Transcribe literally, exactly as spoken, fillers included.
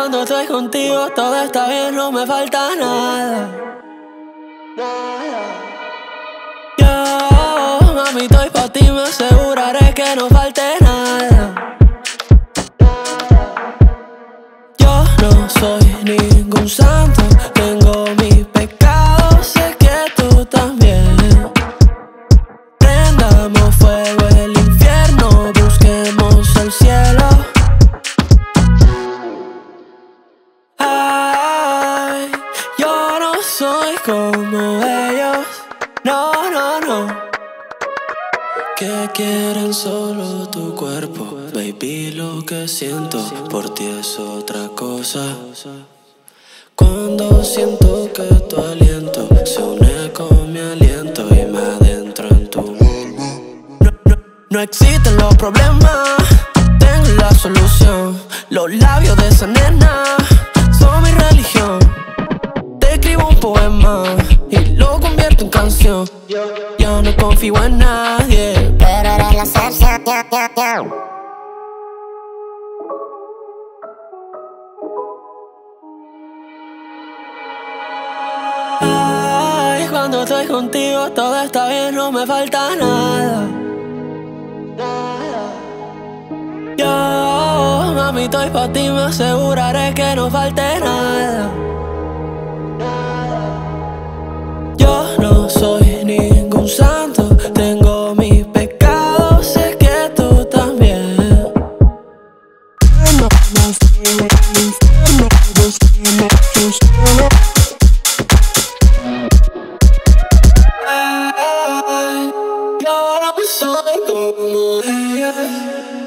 cuando estoy contigo todo está bien, no me falta nada. Yo, mami, estoy pa' ti, me aseguraré que no falte nada. Yo no soy ningún santo, tengo mis pecados, sé que tú también. Prendamos fuego el infierno, busquemos el cielo. Ay, yo no soy como ellos, no, no, no. Que quieren solo tu cuerpo, baby, lo que siento por ti es otra cosa. Cuando siento que tu aliento se une con mi aliento y me adentro en tu alma. No, no, no existen los problemas, tengo la solución. Los labios de esa nena son mi religión. Te escribo un poema y lo convierto en canción. Yo no confío en nadie, pero eres la excepción. Ay, cuando estoy contigo todo está bien, no me falta nada. Yo, mami, estoy pa' ti, me aseguraré que no falte nada. Yo no soy ningún santo, tengo mis pecados, sé que tú también. Ay, yo no soy como ella.